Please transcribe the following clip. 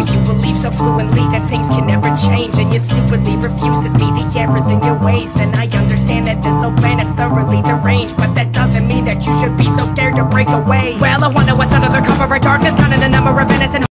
You believe so fluently that things can never change, and you stupidly refuse to see the errors in your ways. And I understand that this whole planet's thoroughly deranged, but that doesn't mean that you should be so scared to break away. Well, I wonder what's under the cover of darkness, counting the number of innocent